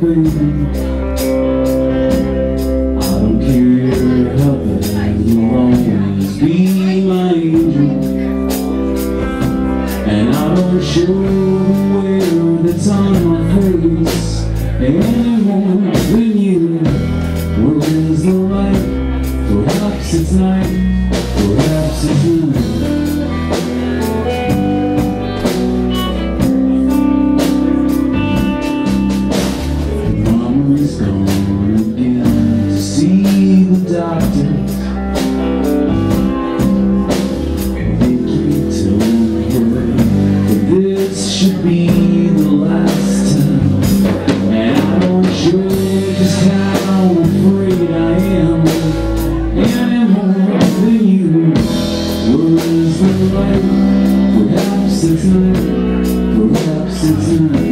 baby. I don't care how bad you'll always be my angel. And I don't show the wear that's on my face any more than you. Where is the light? Perhaps it's night, perhaps it's night. Mama's gone again to see the doctor. They keep telling her that this should be the last time. And I'm not sure just how afraid I am anymore than you. Where is the light? Perhaps it's night, perhaps it's night.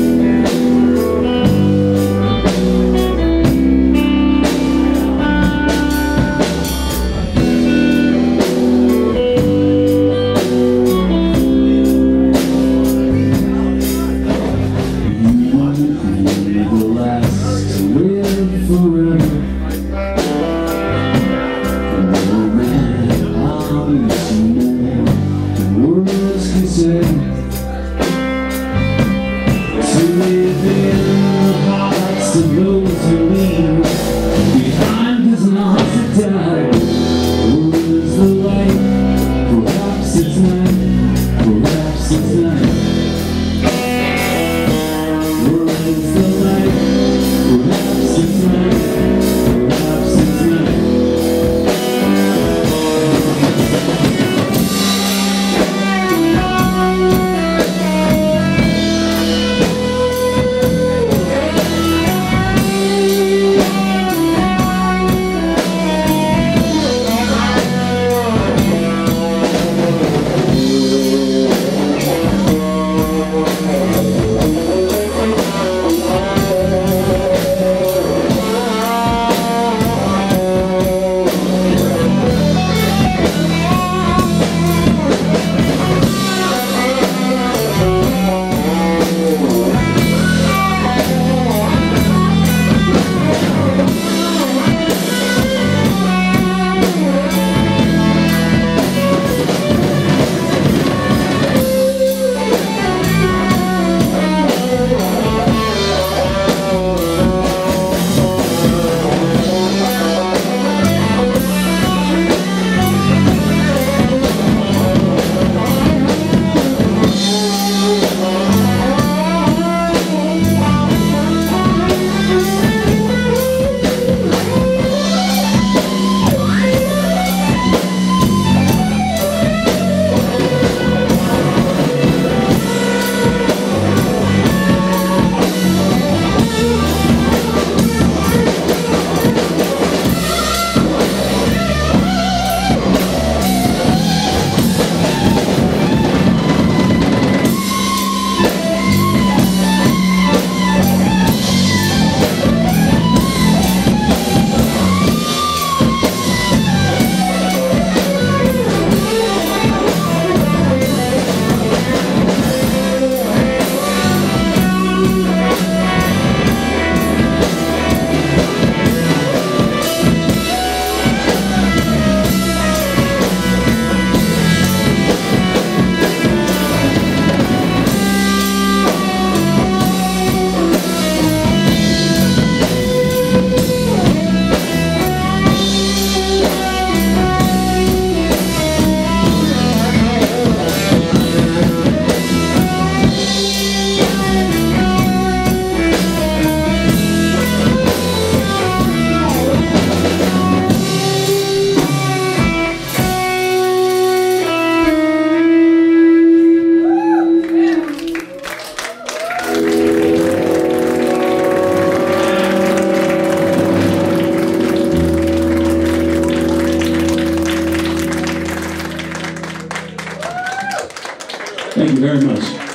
To those who leave behind us not to die. Where is the light? Perhaps it's night, perhaps it's night. Where is the light? Perhaps it's night, perhaps it's night. Thank you very much.